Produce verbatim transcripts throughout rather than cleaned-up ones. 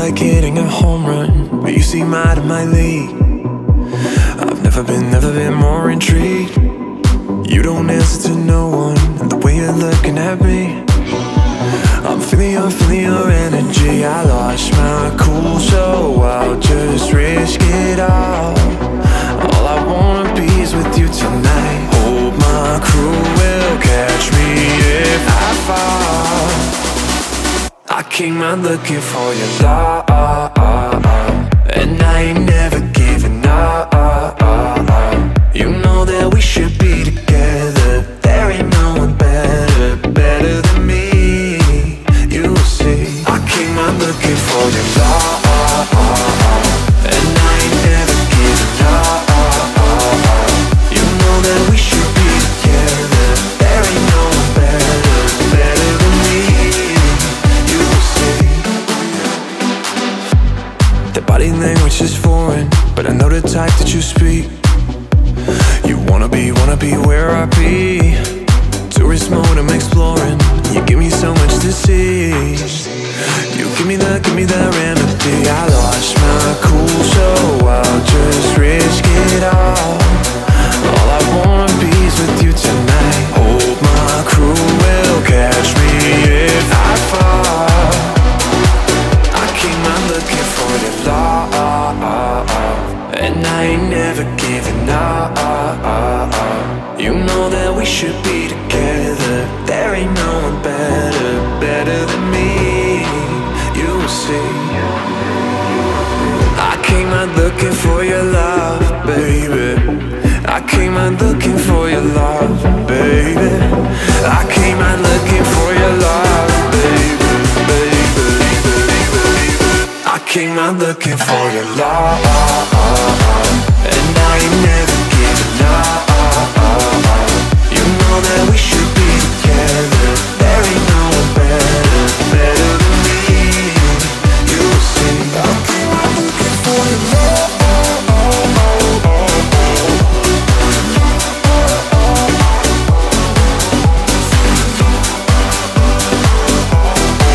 like hitting a home run, but you seem out of my league. I've never been, never been more intrigued. You don't answer to no one, and the way you're looking at me, I'm feeling your, feeling your energy. I lost my cool, so I'll just risk it all. All I wanna be is with you tonight. Hope my crew will catch me if I fall. I came out looking for your love, and I ain't never giving up. You know that we should be together. There ain't no one better, better than me. You will see. I came out looking for your love, and I ain't never giving up. You know that we should be together. There ain't no one better, better than me. You will see. The body language is foreign, but I know the type that you speak. You wanna be, wanna be where I be. Tourist mode, I'm exploring. You give me so much to see. You give me the, give me the remedy. I lost my cool, so I'll just risk it all. All I wanna be is with you tonight. Hope my crew will catch me if I fall. I came out looking for your love, and I ain't never giving up. You know that we should be together. There ain't no one better, better than me. You will see. I came out looking for your love, baby. I came out looking for your love, baby. I came out looking for your love, baby, baby, baby, baby. I came out looking for your love, and I ain't never giving up. You know that we should be together. There ain't no one better, better than me. You will see. I came out looking for your love.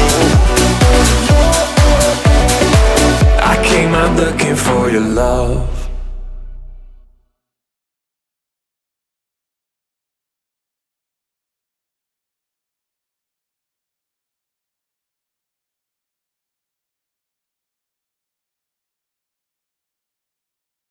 I came out looking for your love.